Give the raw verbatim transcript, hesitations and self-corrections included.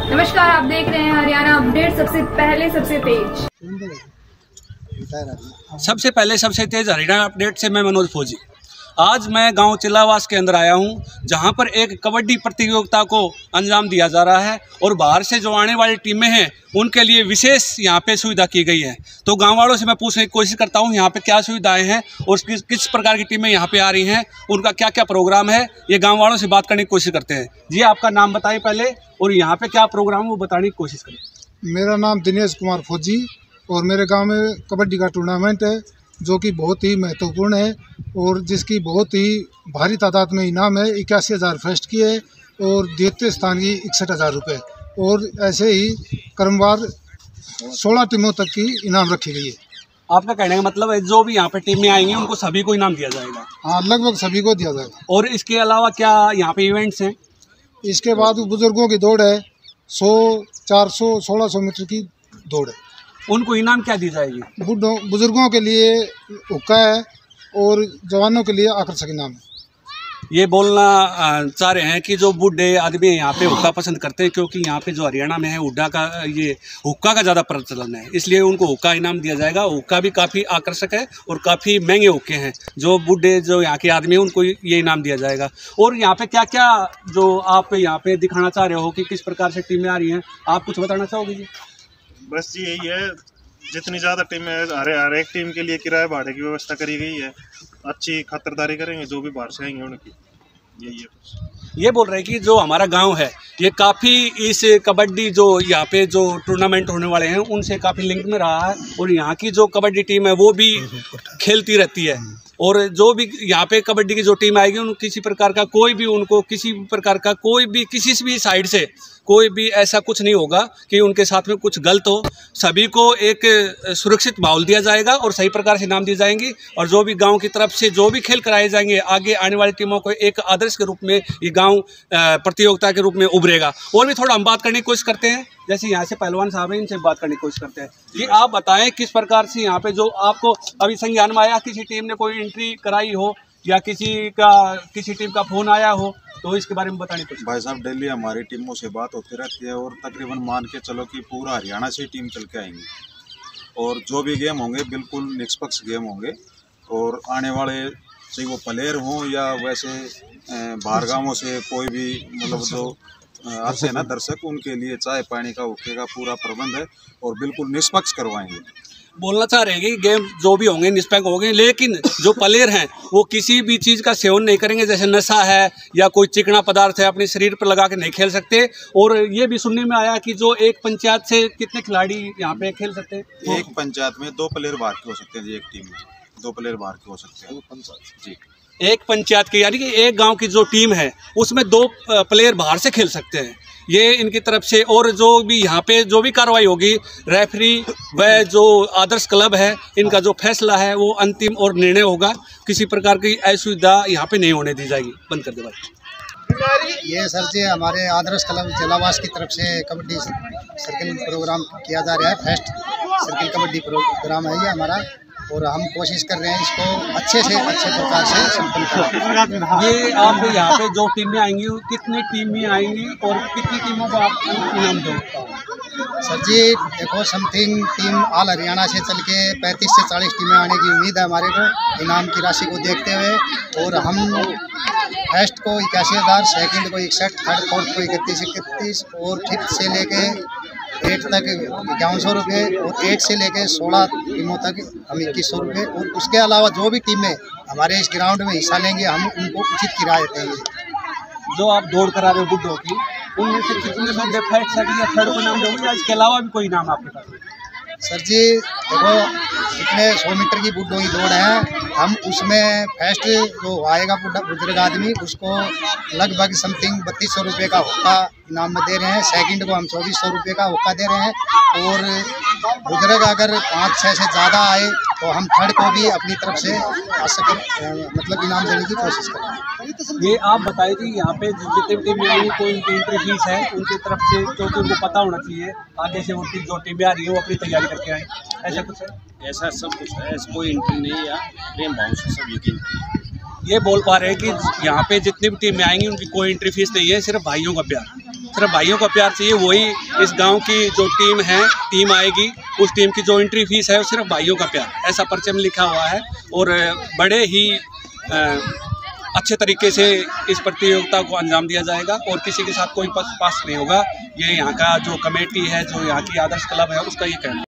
नमस्कार, आप देख रहे हैं हरियाणा अपडेट, सबसे पहले सबसे तेज सबसे पहले सबसे तेज हरियाणा अपडेट से मैं मनोज फौजी। आज मैं गांव चिल्लावास के अंदर आया हूं, जहां पर एक कबड्डी प्रतियोगिता को अंजाम दिया जा रहा है और बाहर से जो आने वाली टीमें हैं उनके लिए विशेष यहां पे सुविधा की गई है। तो गांव वालों से मैं पूछने की कोशिश करता हूं यहां पे क्या सुविधाएं हैं और किस किस प्रकार की टीमें यहां पे आ रही हैं, उनका क्या क्या प्रोग्राम है, ये गाँव वालों से बात करने की कोशिश करते हैं। जी, आपका नाम बताएं पहले और यहाँ पे क्या प्रोग्राम है वो बताने की कोशिश करें। मेरा नाम दिनेश कुमार फौजी और मेरे गांव में कबड्डी का टूर्नामेंट है जो कि बहुत ही महत्वपूर्ण है और जिसकी बहुत ही भारी तादाद में इनाम है। इक्यासी हज़ार फर्स्ट की है और द्वितीय स्थान की इकसठ हज़ार रुपये और ऐसे ही क्रमवार सोलह टीमों तक की इनाम रखी गई है। आपका कहने का मतलब है जो भी यहाँ पे टीमें आएंगी उनको सभी को इनाम दिया जाएगा? हाँ, लगभग सभी को दिया जाएगा। और इसके अलावा क्या यहाँ पे इवेंट्स हैं? इसके बाद बुजुर्गों की दौड़ है, सौ चार सौ सोलह सौ मीटर की दौड़ है। उनको इनाम क्या दी जाएगी? बुढ़ों बुजुर्गों के लिए हुक्का है और जवानों के लिए आकर्षक इनाम है। ये बोलना चाह रहे हैं कि जो बूढ़े आदमी यहाँ पे हुक्का पसंद करते हैं, क्योंकि यहाँ पे जो हरियाणा में है हुड्डा का ये हुक्का का ज़्यादा प्रचलन है, इसलिए उनको हुक्का इनाम दिया जाएगा। हुक्का भी काफ़ी आकर्षक है और काफ़ी महंगे हुक्के हैं। जो बूढ़े जो यहाँ के आदमी हैं उनको ये इनाम दिया जाएगा। और यहाँ पे क्या क्या जो आप यहाँ पे दिखाना चाह रहे हो कि किस प्रकार से टीमें आ रही हैं, आप कुछ बताना चाहोगे जी? बस जी यही है, जितनी ज़्यादा टीमें हर हर एक टीम के लिए किराए भाड़े की व्यवस्था करी गई है। अच्छी खातिरदारी करेंगे जो भी बाहर से आएंगे उनकी, यही है। ये बोल रहे हैं कि जो हमारा गांव है ये काफ़ी इस कबड्डी जो यहाँ पे जो टूर्नामेंट होने वाले हैं उनसे काफ़ी लिंक में रहा है और यहाँ की जो कबड्डी टीम है वो भी खेलती रहती है। और जो भी यहाँ पे कबड्डी की जो टीम आएगी उन किसी प्रकार का कोई भी उनको किसी प्रकार का कोई भी किसी भी साइड से कोई भी ऐसा कुछ नहीं होगा कि उनके साथ में कुछ गलत हो। सभी को एक सुरक्षित माहौल दिया जाएगा और सही प्रकार से इनाम दिए जाएंगे और जो भी गांव की तरफ से जो भी खेल कराए जाएंगे आगे आने वाली टीमों को एक आदर्श के रूप में ये गांव प्रतियोगिता के रूप में उभरेगा। और भी थोड़ा हम बात करने की कोशिश करते हैं, जैसे यहाँ से पहलवान साहब हैं, इनसे बात करने की कोशिश करते हैं। जी, आप बताएं किस प्रकार से यहाँ पे जो आपको अभी संज्ञान में आया, किसी टीम ने कोई एंट्री कराई हो या किसी का किसी टीम का फोन आया हो, तो इसके बारे में बताने कुछ। भाई साहब, डेली हमारी टीमों से बात होती रहती है और तकरीबन मान के चलो कि पूरा हरियाणा से टीम चल के आएंगी और जो भी गेम होंगे बिल्कुल निष्पक्ष गेम होंगे और आने वाले चाहे वो प्लेयर हों या वैसे बाहर गाँवों से कोई भी मतलब जो आते हैं ना दर्शक, उनके लिए चाय पानी का हुक्के का पूरा प्रबंध है और बिल्कुल निष्पक्ष करवाएंगे। बोलना चाह रहे हैं कि गेम जो भी होंगे निष्पक्ष होंगे, लेकिन जो प्लेयर हैं वो किसी भी चीज़ का सेवन नहीं करेंगे, जैसे नशा है या कोई चिकना पदार्थ है अपने शरीर पर लगा के नहीं खेल सकते। और ये भी सुनने में आया कि जो एक पंचायत से कितने खिलाड़ी यहाँ पे खेल सकते हैं? एक पंचायत में दो प्लेयर बाहर के हो सकते हैं जी, एक टीम में दो प्लेयर बाहर के हो सकते हैं पंचायत जी। एक पंचायत की यानी कि एक गांव की जो टीम है उसमें दो प्लेयर बाहर से खेल सकते हैं, ये इनकी तरफ से। और जो भी यहाँ पे जो भी कार्रवाई होगी, रेफरी व जो आदर्श क्लब है इनका जो फैसला है वो अंतिम और निर्णय होगा। किसी प्रकार की असुविधा यहाँ पे नहीं होने दी जाएगी। बंद कर दे भाई। ये सर जी हमारे आदर्श क्लब चिल्लावास की तरफ से कबड्डी सर्किल प्रोग्राम किया जा रहा है। फर्स्ट सर्किल कबड्डी प्रोग्राम है ये हमारा और हम कोशिश कर रहे हैं इसको अच्छे से अच्छे प्रकार से संपन्न करें। ये आप यहाँ पे जो टीमें आएंगी कितनी टीमें आएंगी और कितनी टीमों को आप इनाम दो? सर जी देखो, समथिंग टीम ऑल हरियाणा से चल के पैंतीस से चालीस टीमें आने की उम्मीद है हमारे को इनाम की राशि को देखते हुए। और हम फर्स्ट को इक्यासी हज़ार, सेकेंड को इकसठ, थर्ड फोर्थ को इकतीस इकतीस और फिफ्थ से लेके एट तक इक्यावन सौ रुपये और एट से लेके सोलह टीमों तक हम इक्कीस सौ रुपये। और उसके अलावा जो भी टीमें हमारे इस ग्राउंड में हिस्सा लेंगे हम उनको उचित किराया देंगे। जो आप दौड़ करा रहे हो बुड्ढों की, उनमें से कितने बंदे फर्स्ट सेकंड या थर्ड को नाम दोगे या इसके अलावा भी कोई नाम आपके पास? सर जी देखो, इतने सौ मीटर की बुड्ढों की दौड़ है, हम उसमें फर्स्ट जो आएगा बुजुर्ग आदमी उसको लगभग समथिंग बत्तीस सौ रुपये का हुक्का इनाम में दे रहे हैं। सेकंड को हम चौबीस सौ रुपये का हुक्का दे रहे हैं और बुजुर्ग अगर पाँच छः से ज़्यादा आए तो हम थर्ड को भी अपनी तरफ से आ सके मतलब इनाम देने की कोशिश करें। ये आप बताइए कि यहाँ पे जितने टीमें आएंगी कोई उनकी एंट्री फीस है उनकी तरफ से, क्योंकि उनको पता होना चाहिए आगे से उनकी जो टीमें आ रही है वो अपनी तैयारी करके आए, ऐसा कुछ है? ऐसा सब कुछ है, ऐसा कोई एंट्री नहीं है, प्रेम भाव से सब यकीन। ये बोल पा रहे हैं कि यहाँ पे जितनी भी टीमें आएंगी उनकी कोई एंट्री फीस नहीं है, सिर्फ भाइयों का प्यार। सिर्फ भाइयों का प्यार चाहिए, वही इस गांव की जो टीम है, टीम आएगी, उस टीम की जो एंट्री फीस है वो सिर्फ भाइयों का प्यार, ऐसा पर्चे में लिखा हुआ है। और बड़े ही अच्छे तरीके से इस प्रतियोगिता को अंजाम दिया जाएगा और किसी के साथ कोई पास नहीं होगा। ये यहाँ का जो कमेटी है, जो यहाँ की आदर्श क्लब है, उसका ये कहना है।